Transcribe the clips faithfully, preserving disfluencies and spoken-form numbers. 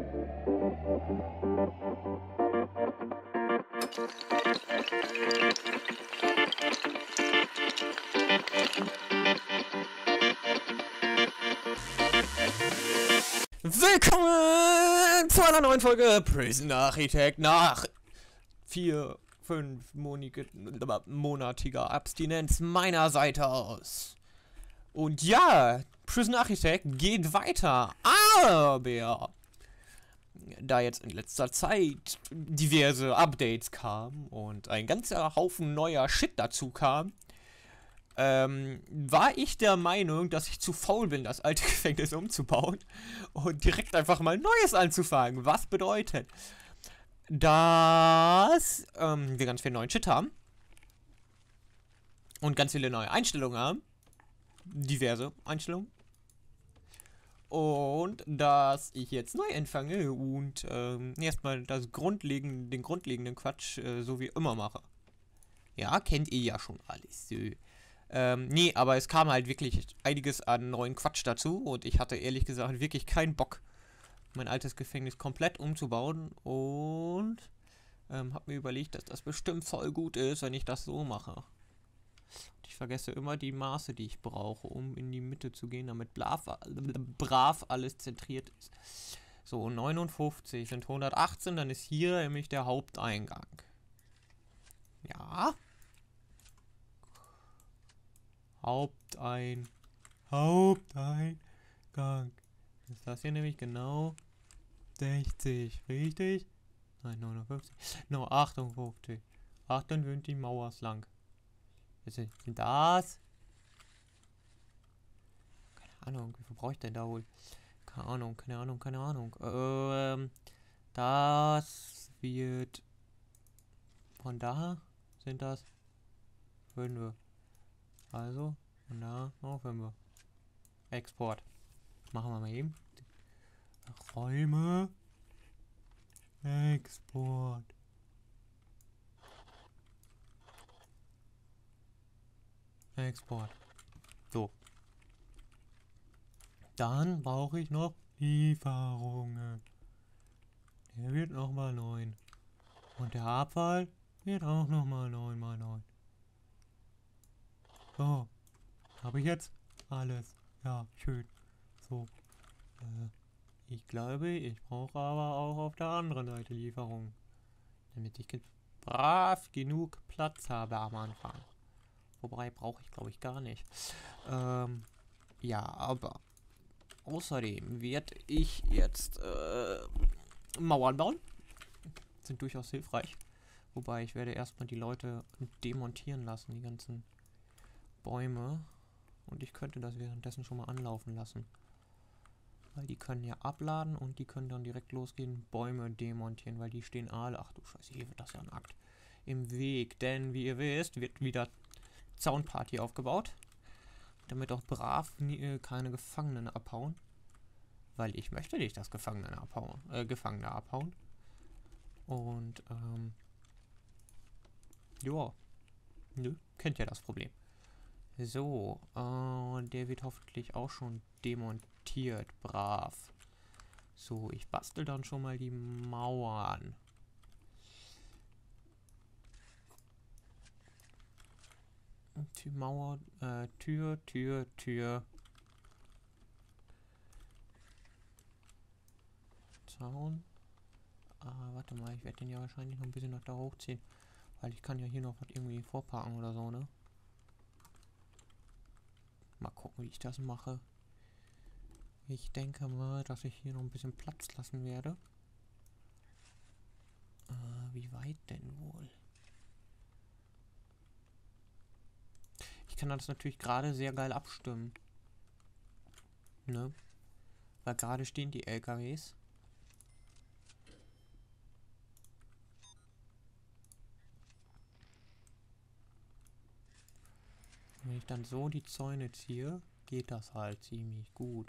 Willkommen zu einer neuen Folge Prison Architect nach vier, fünf monatiger Abstinenz meiner Seite aus. Und ja, Prison Architect geht weiter, aber da jetzt in letzter Zeit diverse Updates kamen und ein ganzer Haufen neuer Shit dazu kam, Ähm, war ich der Meinung, dass ich zu faul bin, das alte Gefängnis umzubauen und direkt einfach mal Neues anzufangen. Was bedeutet, dass ähm, wir ganz viel neuen Shit haben und ganz viele neue Einstellungen haben. Diverse Einstellungen. Und dass ich jetzt neu anfange und ähm, erstmal das grundlegende, den grundlegenden Quatsch äh, so wie immer mache. Ja, kennt ihr ja schon alles. Äh. Ähm, nee, aber es kam halt wirklich einiges an neuen Quatsch dazu und ich hatte ehrlich gesagt wirklich keinen Bock, mein altes Gefängnis komplett umzubauen und ähm, habe mir überlegt, dass das bestimmt voll gut ist, wenn ich das so mache. Und ich vergesse immer die Maße, die ich brauche, um in die Mitte zu gehen, damit brav, brav alles zentriert ist. So, neunundfünfzig sind hundertachtzehn, dann ist hier nämlich der Haupteingang. Ja. Hauptein, Haupteingang. Ist das hier nämlich genau sechzig, richtig? Nein, neunundfünfzig. No, achtundfünfzig. achtundfünfzig Mauer ist lang. Jetzt sind das. Keine Ahnung, wie viel brauche ich denn da wohl? Keine Ahnung, keine Ahnung, keine Ahnung. Ähm, das wird von da sind das fünf. Also, und da noch fünf. Export. Machen wir mal eben. Räume. Export. Export. So. Dann brauche ich noch Lieferungen. Der wird nochmal neun. Und der Abfall wird auch nochmal neun mal neun. So, habe ich jetzt alles. Ja, schön. So, äh, ich glaube, ich brauche aber auch auf der anderen Seite Lieferungen, damit ich brav genug Platz habe am Anfang. Wobei brauche ich, glaube ich, gar nicht. Ähm, ja, aber außerdem werde ich jetzt äh, Mauern bauen. Sind durchaus hilfreich. Wobei ich werde erstmal die Leute demontieren lassen, die ganzen Bäume, und ich könnte das währenddessen schon mal anlaufen lassen, weil die können ja abladen und die können dann direkt losgehen, Bäume demontieren, weil die stehen alle, ach du Scheiße, hier wird das ja ein Akt, im Weg, denn wie ihr wisst, wird wieder Zaunparty aufgebaut, damit auch brav nie, äh, keine Gefangenen abhauen, weil ich möchte nicht, dass Gefangene abhauen, äh, Gefangene abhauen, und ähm, ja, nö, kennt ja das Problem. So, äh, der wird hoffentlich auch schon demontiert, brav. So, ich bastel dann schon mal die Mauern. Die Mauer, äh, Tür, Tür, Tür. Zaun. Ah, warte mal, ich werde den ja wahrscheinlich noch ein bisschen nach da hochziehen. Weil ich kann ja hier noch was irgendwie vorparken oder so, ne? Mal gucken, wie ich das mache. Ich denke mal, dass ich hier noch ein bisschen Platz lassen werde. Äh, wie weit denn wohl? Ich kann das natürlich gerade sehr geil abstimmen. Ne? Weil gerade stehen die L K Ws. Wenn ich dann so die Zäune ziehe, geht das halt ziemlich gut.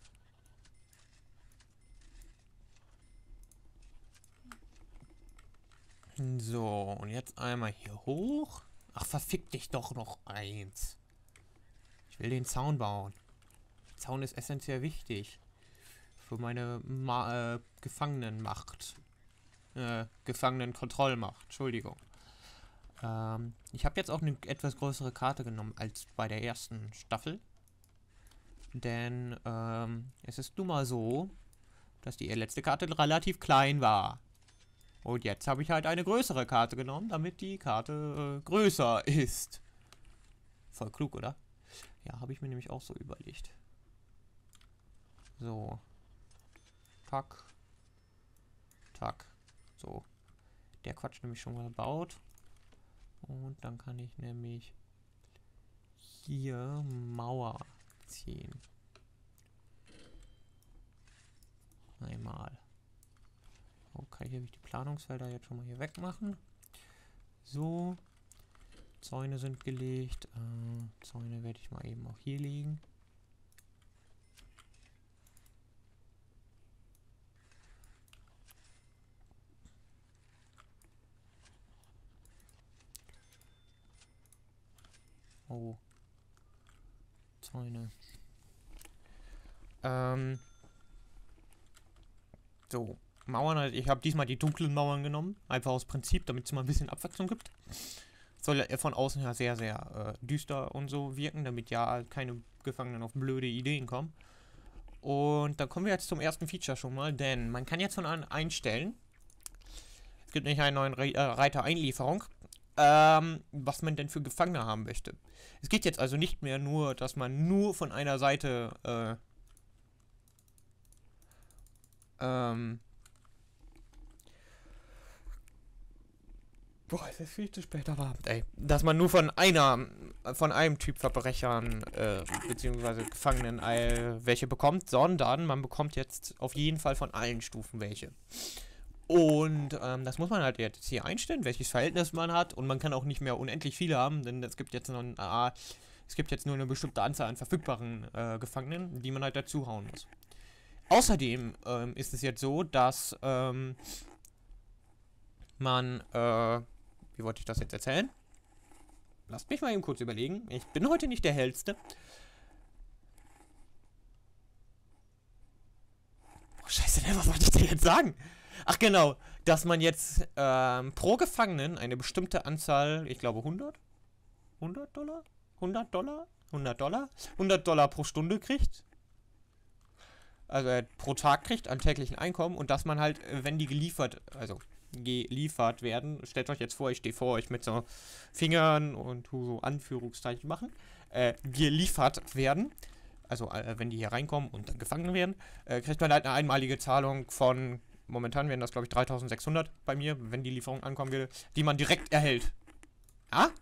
So, und jetzt einmal hier hoch. Ach, verfick dich doch noch eins. Ich will den Zaun bauen. Der Zaun ist essentiell wichtig. für meine Ma äh, Gefangenenmacht. Äh, Gefangenenkontrollmacht, Entschuldigung. Ähm, ich habe jetzt auch eine etwas größere Karte genommen als bei der ersten Staffel. Denn ähm, es ist nun mal so, dass die letzte Karte relativ klein war. Und jetzt habe ich halt eine größere Karte genommen, damit die Karte äh, größer ist. Voll klug, oder? Ja, habe ich mir nämlich auch so überlegt. So. Tack. Tack. So. Der Quatsch nämlich schon mal gebaut. Und dann kann ich nämlich hier Mauer ziehen. Einmal. Okay, hier will ich die Planungsfelder jetzt schon mal hier wegmachen. So. Zäune sind gelegt. Äh, Zäune werde ich mal eben auch hier legen. Oh. Zäune. Ähm. So. Mauern, ich habe diesmal die dunklen Mauern genommen. Einfach aus Prinzip, damit es mal ein bisschen Abwechslung gibt. Soll ja von außen her sehr, sehr äh, düster und so wirken, damit ja keine Gefangenen auf blöde Ideen kommen. Und dann kommen wir jetzt zum ersten Feature schon mal, denn man kann jetzt von an einstellen. Es gibt nicht einen neuen Re äh, Reiter Einlieferung. Ähm, was man denn für Gefangene haben möchte. Es geht jetzt also nicht mehr nur, dass man nur von einer Seite äh, ähm, Boah, es ist viel zu spät am Abend, ey. Dass man nur von einer, von einem Typ Verbrechern, äh, beziehungsweise Gefangenen äh, welche bekommt, sondern man bekommt jetzt auf jeden Fall von allen Stufen welche. Und ähm, das muss man halt jetzt hier einstellen, welches Verhältnis man hat. Und man kann auch nicht mehr unendlich viele haben, denn es gibt jetzt noch ein, äh, es gibt jetzt nur eine bestimmte Anzahl an verfügbaren äh, Gefangenen, die man halt dazu hauen muss. Außerdem ähm, ist es jetzt so, dass ähm, man, äh, wie wollte ich das jetzt erzählen? Lasst mich mal eben kurz überlegen. Ich bin heute nicht der Hellste. Oh, scheiße, was wollte ich denn jetzt sagen? Ach genau, dass man jetzt ähm, pro Gefangenen eine bestimmte Anzahl, ich glaube hundert? hundert Dollar? hundert Dollar? hundert Dollar? hundert Dollar pro Stunde kriegt. Also äh, pro Tag kriegt an täglichen Einkommen und dass man halt, wenn die geliefert, also geliefert werden. Stellt euch jetzt vor, ich stehe vor euch mit so Fingern und so Anführungszeichen machen. Äh, geliefert werden. Also äh, wenn die hier reinkommen und dann gefangen werden, äh, kriegt man halt eine einmalige Zahlung von, momentan wären das glaube ich dreitausendsechshundert bei mir, wenn die Lieferung ankommen würde, die man direkt erhält. Ja?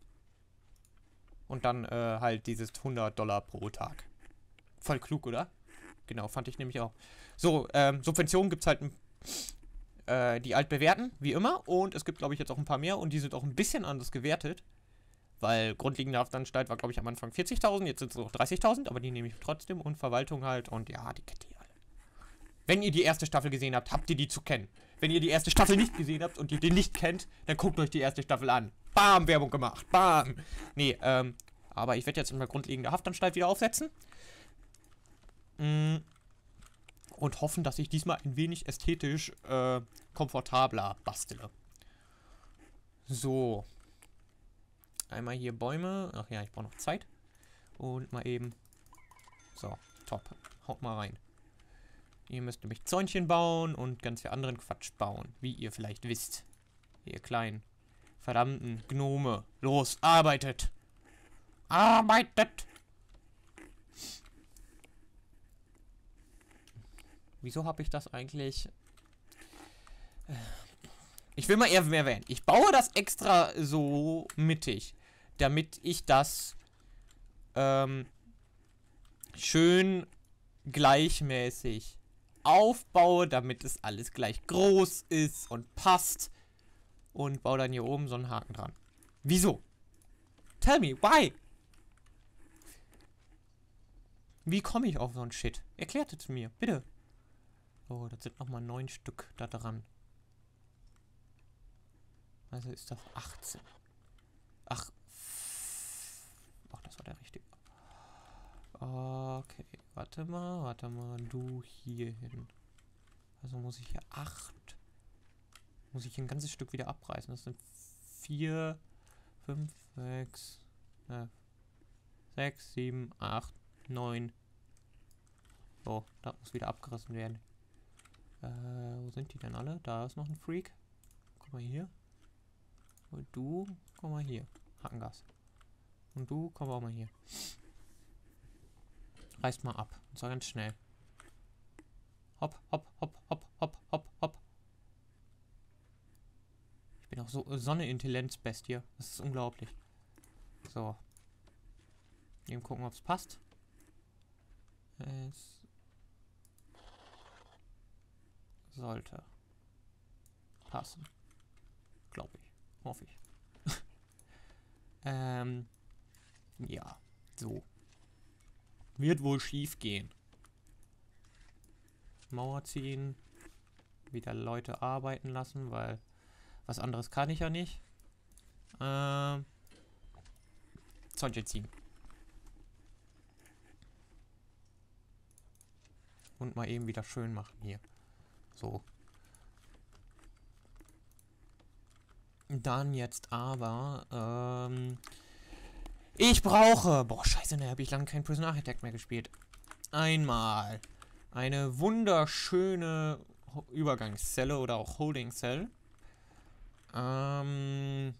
Und dann äh, halt dieses hundert Dollar pro Tag. Voll klug, oder? Genau, fand ich nämlich auch. So, ähm, Subventionen gibt es halt ein die altbewährten, wie immer. Und es gibt, glaube ich, jetzt auch ein paar mehr. Und die sind auch ein bisschen anders gewertet. Weil grundlegende Haftanstalt war, glaube ich, am Anfang vierzigtausend. Jetzt sind es noch dreißigtausend. Aber die nehme ich trotzdem. Und Verwaltung halt. Und ja, die kennt ihr alle. Wenn ihr die erste Staffel gesehen habt, habt ihr die zu kennen. Wenn ihr die erste Staffel nicht gesehen habt und ihr die nicht kennt, dann guckt euch die erste Staffel an. Bam, Werbung gemacht. Bam. Nee, ähm, aber ich werde jetzt immer grundlegende Haftanstalt wieder aufsetzen. Mm. Und hoffen, dass ich diesmal ein wenig ästhetisch äh, komfortabler bastele. So. Einmal hier Bäume. Ach ja, ich brauche noch Zeit. Und mal eben. So, top. Haut mal rein. Ihr müsst nämlich Zäunchen bauen und ganz viel anderen Quatsch bauen. Wie ihr vielleicht wisst. Ihr kleinen verdammten Gnome. Los, arbeitet! Arbeitet! Wieso habe ich das eigentlich? Ich will mal eher mehr erwähnen. Ich baue das extra so mittig, damit ich das ähm, schön gleichmäßig aufbaue, damit es alles gleich groß ist und passt. Und baue dann hier oben so einen Haken dran. Wieso? Tell me, why? Wie komme ich auf so ein Shit? Erklärt es mir, bitte. Oh, das sind nochmal neun Stück da dran. Also ist das achtzehn. Ach. Ach, das war der richtige. Okay, warte mal, warte mal, du hier hin. Also muss ich hier acht. Muss ich ein ganzes Stück wieder abreißen. Das sind vier, fünf, sechs, äh, sechs, sieben, acht, neun. So, da muss wieder abgerissen werden. Äh, wo sind die denn alle? Da ist noch ein Freak. Guck mal hier. Und du, komm mal hier. Hackengas. Und du, komm auch mal hier. Reißt mal ab. Und zwar ganz schnell. Hopp, hopp, hopp, hopp, hopp, hopp, hopp. Ich bin auch so, so eine Intelligenzbestie. Das ist unglaublich. So. Eben gucken, ob es passt. Es sollte passen. Glaube ich. Hoffe ich. ähm. Ja. So. Wird wohl schief gehen. Mauer ziehen. Wieder Leute arbeiten lassen, weil was anderes kann ich ja nicht. Ähm. Zäunchen ziehen. Und mal eben wieder schön machen hier. So. Dann jetzt aber, ähm, ich brauche, boah, scheiße, ne, habe ich lange kein Prison Architect mehr gespielt. Einmal eine wunderschöne Übergangszelle oder auch Holding Cell. Ähm,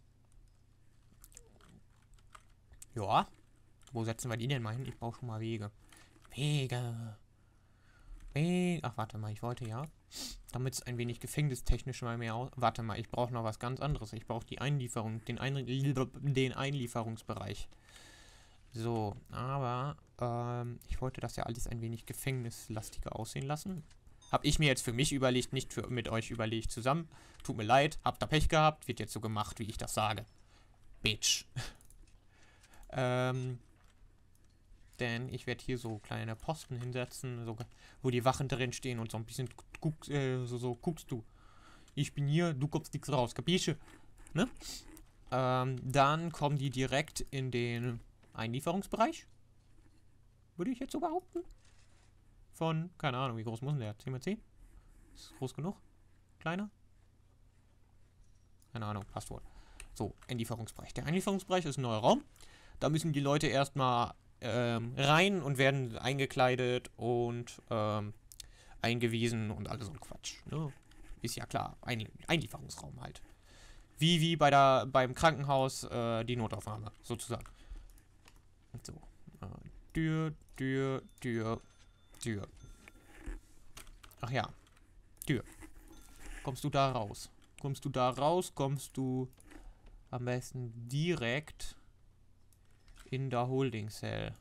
ja. Wo setzen wir die denn mal hin? Ich brauche schon mal Wege. Wege. Wege. Ach, warte mal, ich wollte ja. Damit es ein wenig gefängnistechnisch mal mehr aus. Warte mal, ich brauche noch was ganz anderes. Ich brauche die Einlieferung, den, Ein den Einlieferungsbereich. So, aber ähm, ich wollte das ja alles ein wenig gefängnislastiger aussehen lassen. Hab ich mir jetzt für mich überlegt, nicht für mit euch überlegt zusammen. Tut mir leid, habt da Pech gehabt, wird jetzt so gemacht, wie ich das sage. Bitch. ähm, denn ich werde hier so kleine Posten hinsetzen, so, wo die Wachen drin stehen und so ein bisschen guck, äh, so, so guckst du. Ich bin hier, du kommst nichts raus, kapische? Ne? Ähm, dann kommen die direkt in den Einlieferungsbereich. Würde ich jetzt so behaupten. Von, keine Ahnung, wie groß muss denn der? zehn mal zehn? Ist groß genug? Kleiner? Keine Ahnung, passt wohl. So, Einlieferungsbereich. Der Einlieferungsbereich ist ein neuer Raum. Da müssen die Leute erstmal ähm, rein und werden eingekleidet und ähm, eingewiesen und alles so ein Quatsch. Ne? Ist ja klar, ein Einlieferungsraum halt. Wie, wie bei der, beim Krankenhaus äh, die Notaufnahme, sozusagen. So. Äh, Tür, Tür, Tür, Tür. Ach ja. Tür. Kommst du da raus? Kommst du da raus, kommst du am besten direkt in der Holding Cell.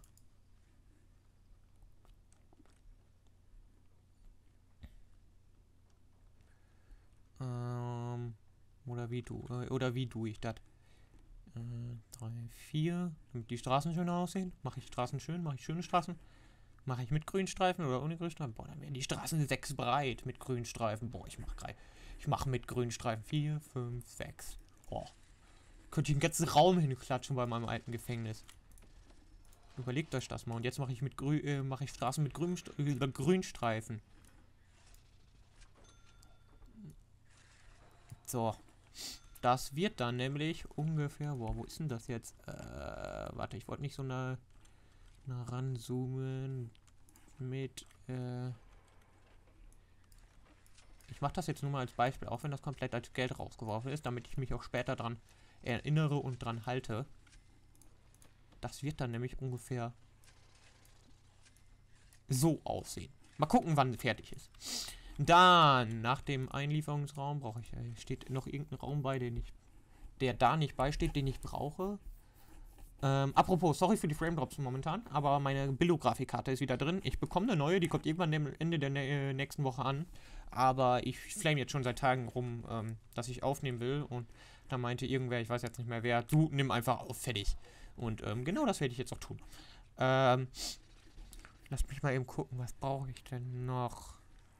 Ähm, oder wie du, äh, oder wie tue ich das? Äh, drei, vier, damit die Straßen schöner aussehen. Mache ich Straßen schön, mache ich schöne Straßen. Mache ich mit Grünstreifen oder ohne Grünstreifen? Boah, dann werden die Straßen sechs breit mit Grünstreifen. Boah, ich mache drei. Ich mache mit Grünstreifen vier, fünf, sechs. Boah. Könnte ich einen ganzen Raum hinklatschen bei meinem alten Gefängnis. Überlegt euch das mal. Und jetzt mache ich mit Grü äh, mache ich Straßen mit Grün äh, Grünstreifen. So. Das wird dann nämlich ungefähr. Boah, wo ist denn das jetzt? Äh, warte, ich wollte nicht so nah, nah ranzoomen. Mit, äh. Ich mache das jetzt nur mal als Beispiel, auch wenn das komplett als Geld rausgeworfen ist, damit ich mich auch später dran erinnere und dran halte. Das wird dann nämlich ungefähr so aussehen. Mal gucken, wann fertig ist. Dann, nach dem Einlieferungsraum brauche ich, äh, steht noch irgendein Raum bei, den ich, der da nicht beisteht, den ich brauche. Ähm, apropos, sorry für die Frame Drops momentan, aber meine Billo-Grafikkarte ist wieder drin. Ich bekomme eine neue, die kommt irgendwann am Ende der äh, nächsten Woche an. Aber ich flame jetzt schon seit Tagen rum, ähm, dass ich aufnehmen will. Und da meinte irgendwer, ich weiß jetzt nicht mehr wer, du nimm einfach auf, fertig. Und ähm, genau das werde ich jetzt auch tun. Ähm, lass mich mal eben gucken, was brauche ich denn noch?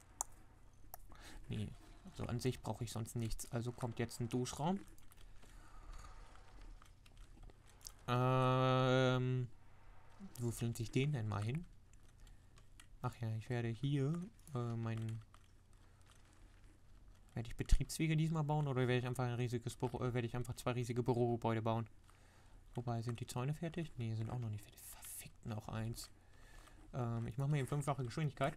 Nee, also an sich brauche ich sonst nichts. Also kommt jetzt ein Duschraum. Ähm, Wo pflanze ich den denn mal hin? Ach ja, ich werde hier äh, meinen... Werde ich Betriebswege diesmal bauen oder werde ich einfach ein riesiges Büro, äh, werde ich einfach zwei riesige Bürogebäude bauen? Wobei, sind die Zäune fertig? Ne, sind auch noch nicht fertig. Verfickt noch eins. Ähm, ich mache mal eben fünffache Geschwindigkeit.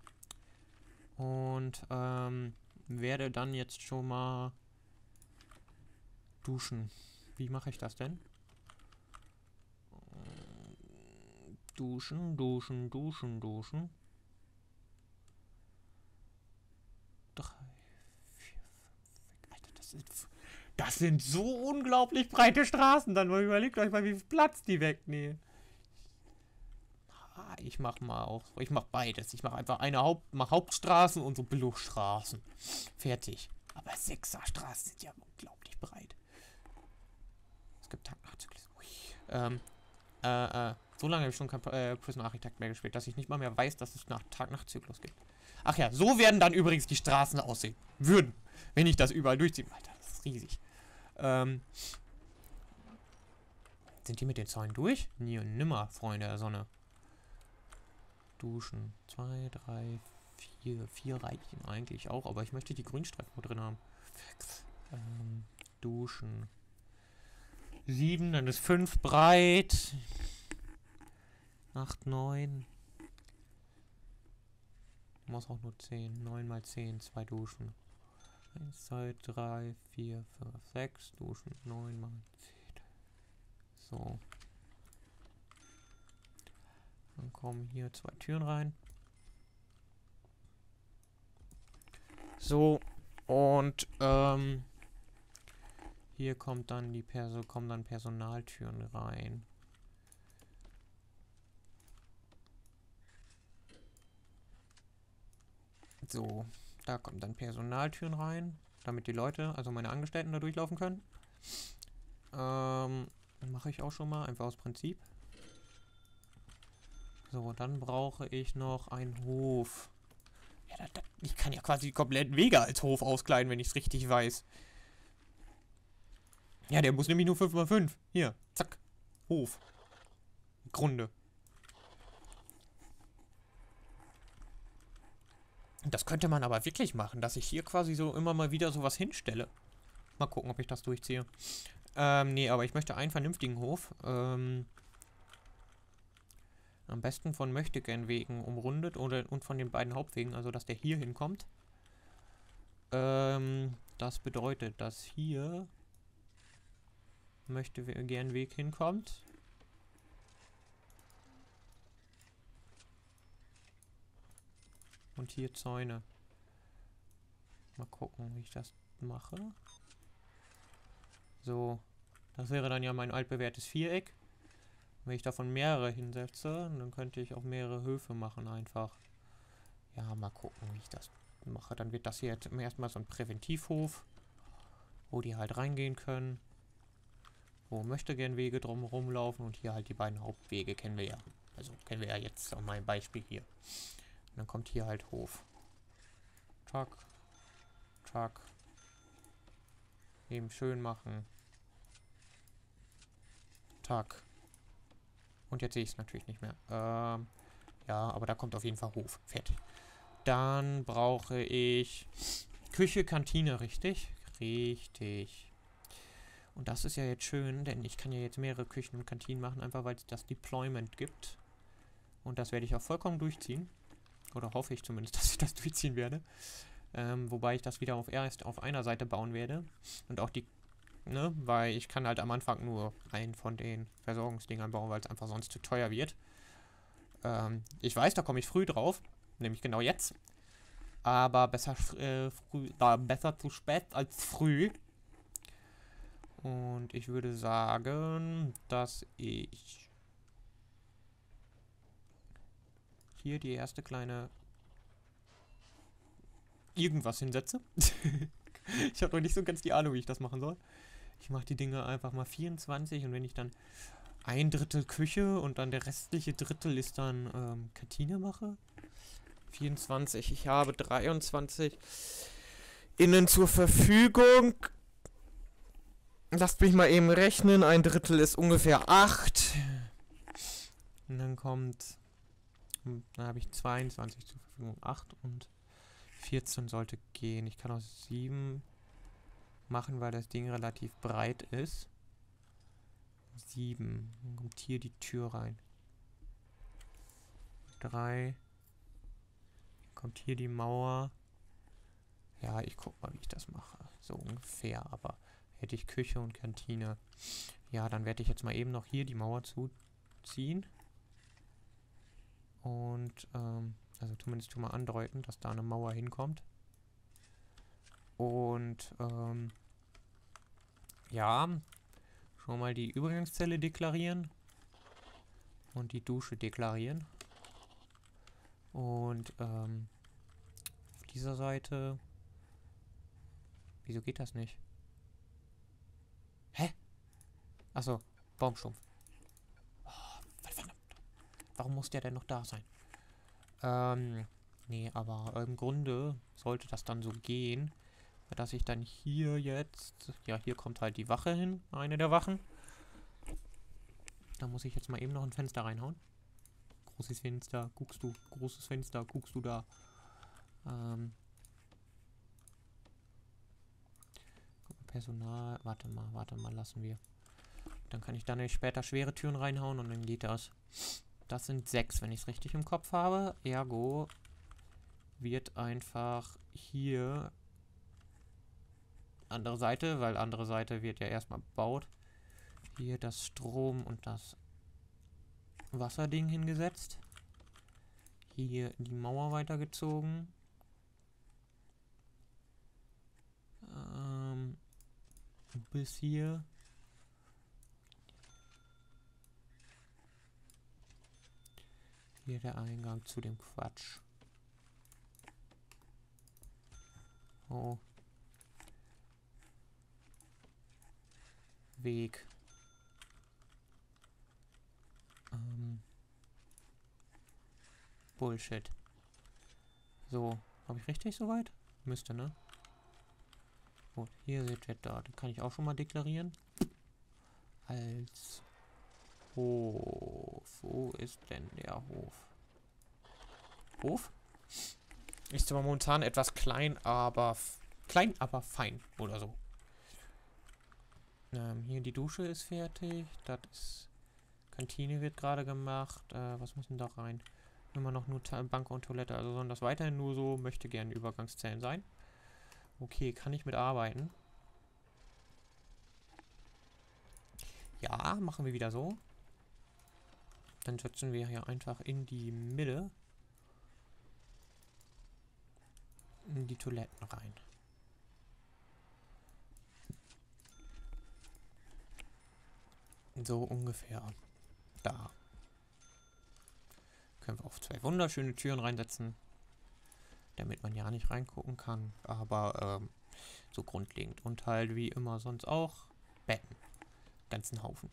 Und ähm, werde dann jetzt schon mal duschen. Wie mache ich das denn? Duschen, duschen, duschen, duschen. Drei, vier, fünf, Alter, das sind, das sind so unglaublich breite Straßen. Dann mal überlegt euch mal, wie viel Platz die wegnehmen. Ah, ich mach mal auch, ich mach beides. Ich mache einfach eine Haupt, mach Hauptstraßen und so Billigstraßen. Fertig. Aber Sechserstraßen sind ja unglaublich breit. Es gibt Tag-Nacht-Zyklus. Ähm, äh, äh. So lange habe ich schon kein äh, Prison Architect mehr gespielt, dass ich nicht mal mehr weiß, dass es nach Tag-Nacht-Zyklus gibt. Ach ja, so werden dann übrigens die Straßen aussehen. Würden. Wenn ich das überall durchziehe. Alter, das ist riesig. Ähm. Sind die mit den Zäunen durch? Nie und nimmer, Freunde der Sonne. Duschen. Zwei, drei, vier. Vier reichen eigentlich auch, aber ich möchte die Grünstreifen drin haben. Ähm, duschen. Sieben, dann ist fünf breit. acht, neun. Muss auch nur zehn. neun mal zehn, zwei Duschen. eins, zwei, drei, vier, fünf, sechs Duschen. neun mal zehn. So. Dann kommen hier zwei Türen rein. So. Und ähm, hier kommt dann die Perso kommen dann Personaltüren rein. So, da kommen dann Personaltüren rein, damit die Leute, also meine Angestellten, da durchlaufen können. Ähm, mache ich auch schon mal, einfach aus Prinzip. So, dann brauche ich noch einen Hof. Ja, da, da, ich kann ja quasi die kompletten Wege als Hof auskleiden, wenn ich es richtig weiß. Ja, der muss nämlich nur fünf mal fünf. Hier, zack, Hof. Grunde. Das könnte man aber wirklich machen, dass ich hier quasi so immer mal wieder sowas hinstelle. Mal gucken, ob ich das durchziehe. Ähm, nee, aber ich möchte einen vernünftigen Hof. Ähm, am besten von Möchtegern-Wegen umrundet oder und von den beiden Hauptwegen, also dass der hier hinkommt. Ähm, das bedeutet, dass hier Möchtegern Weg hinkommt. Und hier Zäune. Mal gucken, wie ich das mache. So. Das wäre dann ja mein altbewährtes Viereck. Wenn ich davon mehrere hinsetze, dann könnte ich auch mehrere Höfe machen einfach. Ja, mal gucken, wie ich das mache. Dann wird das hier jetzt erstmal so ein Präventivhof, wo die halt reingehen können. Wo Möchtegern Wege drumherum laufen und hier halt die beiden Hauptwege kennen wir ja. Also kennen wir ja jetzt an meinem Beispiel hier. Und dann kommt hier halt Hof. Tack. Tack. Eben schön machen. Tack. Und jetzt sehe ich es natürlich nicht mehr. Ähm, ja, aber da kommt auf jeden Fall Hof. Fertig. Dann brauche ich Küche, Kantine, richtig? Richtig. Und das ist ja jetzt schön, denn ich kann ja jetzt mehrere Küchen und Kantinen machen, einfach weil es das Deployment gibt. Und das werde ich auch vollkommen durchziehen. Oder hoffe ich zumindest, dass ich das durchziehen werde. Ähm, wobei ich das wieder auf erst auf einer Seite bauen werde. Und auch die, ne, weil ich kann halt am Anfang nur einen von den Versorgungsdingern bauen, weil es einfach sonst zu teuer wird. Ähm, ich weiß, da komme ich früh drauf. Nämlich genau jetzt. Aber besser, äh, früh, äh, besser zu spät als früh. Und ich würde sagen, dass ich hier die erste kleine irgendwas hinsetze. Ich habe noch nicht so ganz die Ahnung, wie ich das machen soll. Ich mache die Dinge einfach mal vierundzwanzig und wenn ich dann ein Drittel Küche und dann der restliche Drittel ist dann ähm, Kantine mache. vierundzwanzig. Ich habe dreiundzwanzig innen zur Verfügung. Lasst mich mal eben rechnen. Ein Drittel ist ungefähr acht. Und dann kommt, hm, dann habe ich zweiundzwanzig zur Verfügung. acht und vierzehn sollte gehen. Ich kann auch sieben machen, weil das Ding relativ breit ist. sieben. Dann kommt hier die Tür rein. drei. Kommt hier die Mauer. Ja, ich guck mal, wie ich das mache. So ungefähr, aber hätte ich Küche und Kantine. Ja, dann werde ich jetzt mal eben noch hier die Mauer zuziehen. Und, ähm, also zumindest schon mal andeuten, dass da eine Mauer hinkommt. Und, ähm, ja, schon mal die Übergangszelle deklarieren. Und die Dusche deklarieren. Und, ähm, auf dieser Seite... Wieso geht das nicht? Hä? Achso, Baumstumpf. Oh, verdammt. Warum muss der denn noch da sein? Ähm, nee, aber im Grunde sollte das dann so gehen, dass ich dann hier jetzt... Ja, hier kommt halt die Wache hin, eine der Wachen. Da muss ich jetzt mal eben noch ein Fenster reinhauen. Großes Fenster, guckst du. Großes Fenster, guckst du da. Ähm... Personal, warte mal, warte mal, lassen wir. Dann kann ich dann nämlich später schwere Türen reinhauen und dann geht das. Das sind sechs, wenn ich es richtig im Kopf habe. Ergo wird einfach hier andere Seite, weil andere Seite wird ja erstmal gebaut. Hier das Strom und das Wasserding hingesetzt. Hier die Mauer weitergezogen. Ähm... Bis hier. Hier der Eingang zu dem Quatsch. Oh. Weg. Ähm. Bullshit. So. Habe ich richtig soweit? Müsste, ne? Gut, hier seht ihr da. Den kann ich auch schon mal deklarieren. Als Hof. Wo ist denn der Hof? Hof? Ist zwar momentan etwas klein, aber klein, aber fein. Oder so. Ähm, hier die Dusche ist fertig. Das ist... Kantine wird gerade gemacht. Äh, was muss denn da rein? Immer noch nur Bank und Toilette. Also sollen das weiterhin nur so, möchte gerne Übergangszellen sein. Okay, kann ich mitarbeiten. Ja, machen wir wieder so. Dann setzen wir hier einfach in die Mitte in die Toiletten rein. So ungefähr. Da. Können wir auf zwei wunderschöne Türen reinsetzen. Damit man ja nicht reingucken kann. Aber ähm, so grundlegend. Und halt wie immer sonst auch Betten. Ganzen Haufen.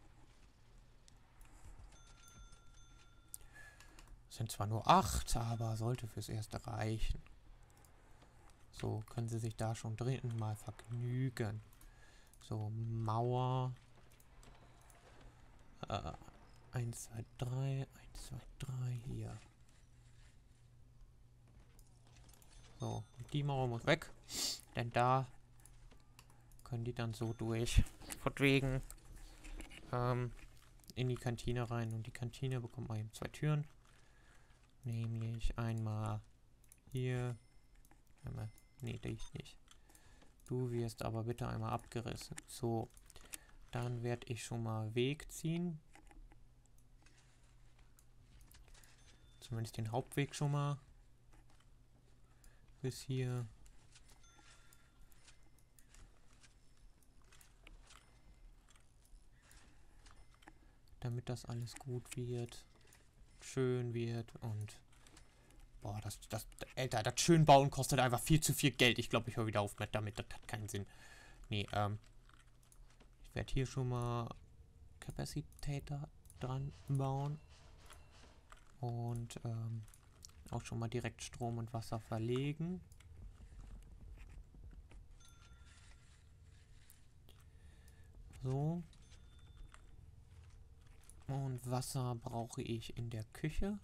Sind zwar nur acht, aber sollte fürs Erste reichen. So, können Sie sich da schon drinnen mal vergnügen. So, Mauer. Äh, eins, zwei, drei. eins, zwei, drei, hier. So, die Mauer muss weg. Denn da können die dann so durch. Von wegen ähm, in die Kantine rein. Und die Kantine bekommt man eben zwei Türen. Nämlich einmal hier. Einmal, nee, dich nicht. Du wirst aber bitte einmal abgerissen. So, dann werde ich schon mal Weg ziehen. Zumindest den Hauptweg schon mal. Bis hier. Damit das alles gut wird. Schön wird und... Boah, das, das, Alter, das schön bauen kostet einfach viel zu viel Geld. Ich glaube, ich höre wieder auf mit damit. Das hat keinen Sinn. Nee, ähm... Ich werde hier schon mal Capacitator dran bauen. Und, ähm... auch schon mal direkt Strom und Wasser verlegen. So. Und Wasser brauche ich in der Küche.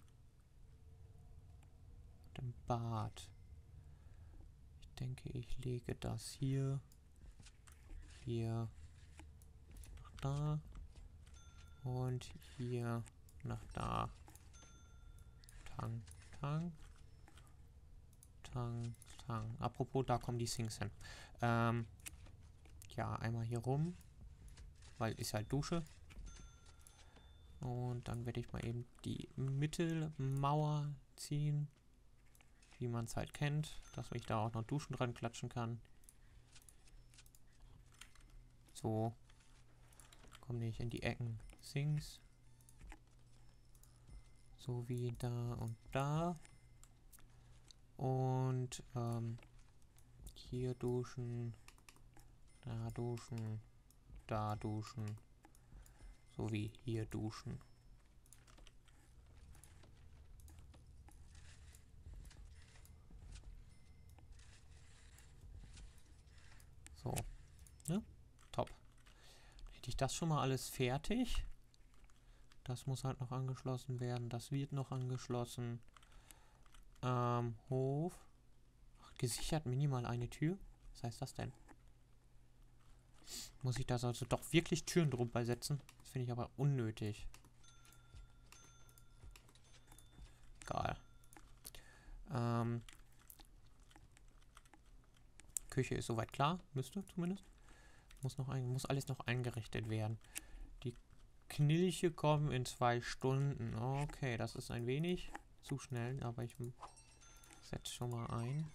Und im Bad. Ich denke, ich lege das hier. Hier. Nach da. Und hier nach da. Tang, tang. Tang, tang. Apropos, da kommen die Sinks hin. Ähm, ja, einmal hier rum. Weil ist halt Dusche. Und dann werde ich mal eben die Mittelmauer ziehen. Wie man es halt kennt. Dass ich da auch noch Duschen dran klatschen kann. So. Kommen nicht in die Ecken. Sinks. So wie da und da. Und ähm, hier duschen. Da duschen. Da duschen. So wie hier duschen. So. Ne? Top. Hätte ich das schon mal alles fertig. Das muss halt noch angeschlossen werden. Das wird noch angeschlossen. Ähm, Hof. Ach, gesichert minimal eine Tür. Was heißt das denn? Muss ich das also doch wirklich Türen drüber setzen? Das finde ich aber unnötig. Egal. Ähm, Küche ist soweit klar. Müsste zumindest. Muss, noch ein, muss alles noch eingerichtet werden. Die Knilche kommen in zwei Stunden. Okay, das ist ein wenig zu schnell, aber ich setze schon mal ein.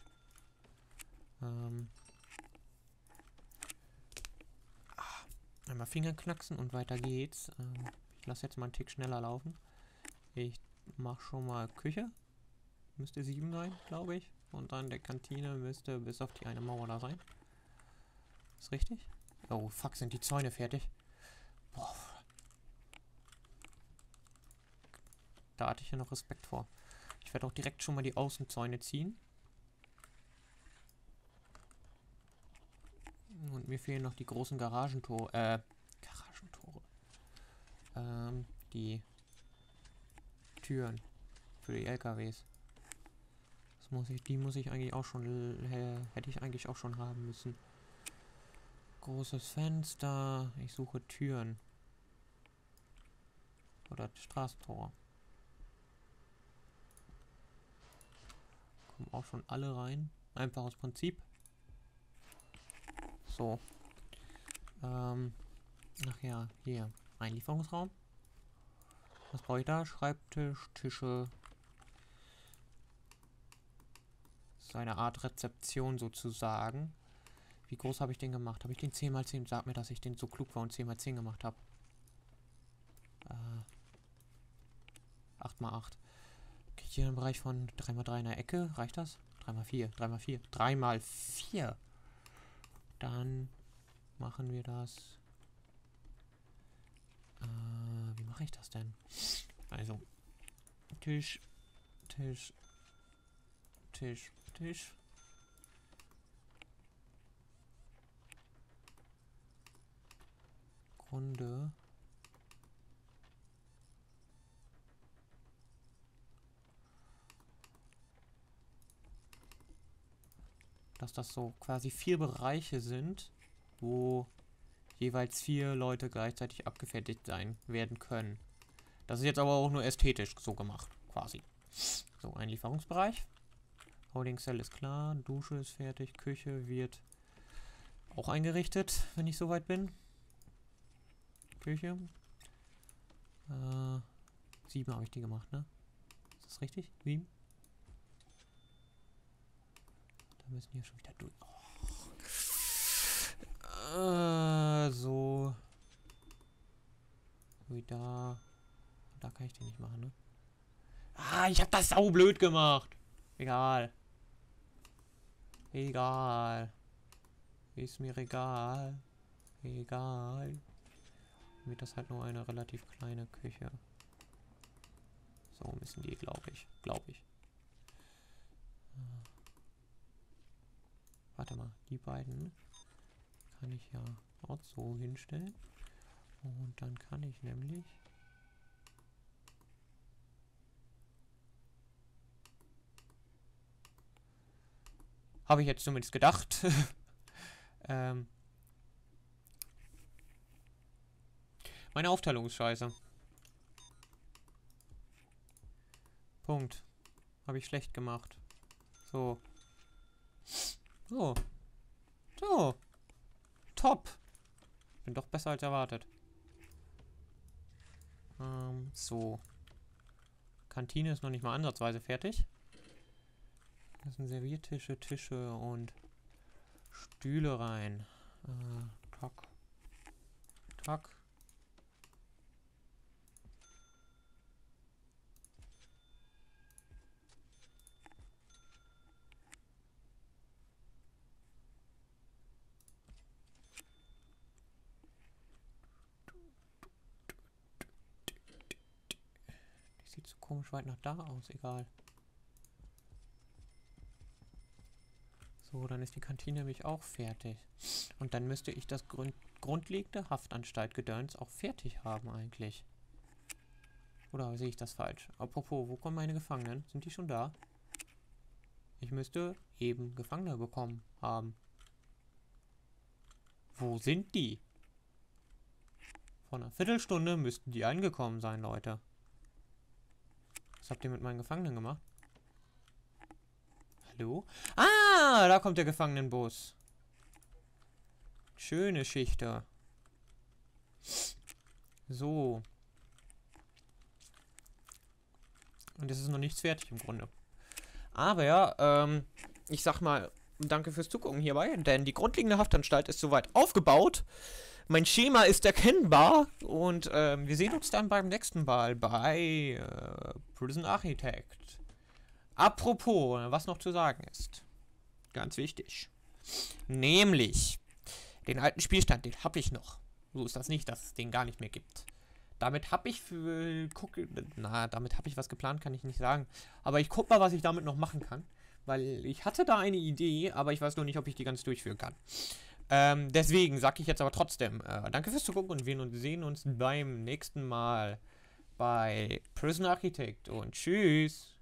Ähm, einmal Finger knacksen und weiter geht's. Ähm, ich lasse jetzt mal einen Tick schneller laufen. Ich mache schon mal Küche. Müsste sieben sein, glaube ich. Und dann der Kantine müsste bis auf die eine Mauer da sein. Ist richtig? Oh, fuck, sind die Zäune fertig? Boah. Da hatte ich ja noch Respekt vor. Ich werde auch direkt schon mal die Außenzäune ziehen. Und mir fehlen noch die großen Garagentore. Äh, Garagentore. Ähm, die Türen für die L K Ws. Das muss ich, die muss ich eigentlich auch schon, äh, hätte ich eigentlich auch schon haben müssen. Großes Fenster. Ich suche Türen. Oder Straßentor. Kommen auch schon alle rein. Einfach aus Prinzip. So. Ähm. Ach ja, hier. Einlieferungsraum. Was brauche ich da? Schreibtisch, Tische. Das ist eine Art Rezeption sozusagen. Wie groß habe ich den gemacht? Habe ich den zehn mal zehn? Sag mir, dass ich den so klug war und zehn mal zehn gemacht habe. Äh, acht mal acht. Okay, hier im Bereich von drei mal drei in der Ecke. Reicht das? drei mal vier. drei mal vier. drei mal vier. Dann machen wir das. Äh, wie mache ich das denn? Also, Tisch, Tisch, Tisch, Tisch. Grunde. Dass das so quasi vier Bereiche sind, wo jeweils vier Leute gleichzeitig abgefertigt sein werden können. Das ist jetzt aber auch nur ästhetisch so gemacht, quasi. So, Einlieferungsbereich. Holding Cell ist klar, Dusche ist fertig, Küche wird auch eingerichtet, wenn ich soweit bin. Küche. Äh, sieben habe ich die gemacht, ne? Ist das richtig? Sieben? Da müssen wir schon wieder durch. Oh. Äh, so. Wie da. Da kann ich den nicht machen, ne? Ah, ich hab das saublöd gemacht. Egal. Egal. Ist mir egal. Egal. Wird das halt nur eine relativ kleine Küche. So müssen die, glaube ich. Glaube ich. Äh. Warte mal, die beiden kann ich ja auch so hinstellen. Und dann kann ich nämlich Habe ich jetzt zumindest gedacht. ähm. Meine Aufteilung ist scheiße. Punkt. Habe ich schlecht gemacht. So. So. So. Top. Bin doch besser als erwartet. Ähm, so. Kantine ist noch nicht mal ansatzweise fertig. Das sind Serviertische, Tische und Stühle rein. Äh, tack. Tack. Sieht so komisch weit nach da aus, egal. So, dann ist die Kantine nämlich auch fertig. Und dann müsste ich das Grund grundlegende Haftanstalt-Gedöns auch fertig haben eigentlich. Oder sehe ich das falsch? Apropos, wo kommen meine Gefangenen? Sind die schon da? Ich müsste eben Gefangene bekommen haben. Wo sind die? Vor einer Viertelstunde müssten die angekommen sein, Leute. Was habt ihr mit meinen Gefangenen gemacht? Hallo? Ah, da kommt der Gefangenenbus. Schöne Schichte. So. Und es ist noch nichts fertig im Grunde. Aber ja, ähm, ich sag mal, danke fürs Zugucken hierbei, denn die grundlegende Haftanstalt ist soweit aufgebaut. Mein Schema ist erkennbar und ähm, wir sehen uns dann beim nächsten Mal bei äh, Prison Architect. Apropos, was noch zu sagen ist. Ganz wichtig. Nämlich, den alten Spielstand, den habe ich noch. So ist das nicht, dass es den gar nicht mehr gibt. Damit habe ich für... Guck, na, damit habe ich was geplant, kann ich nicht sagen. Aber ich guck mal, was ich damit noch machen kann. Weil ich hatte da eine Idee, aber ich weiß nur nicht, ob ich die ganz durchführen kann. Ähm, deswegen sage ich jetzt aber trotzdem, äh, danke fürs Zugucken und wir sehen uns beim nächsten Mal bei Prison Architect und tschüss.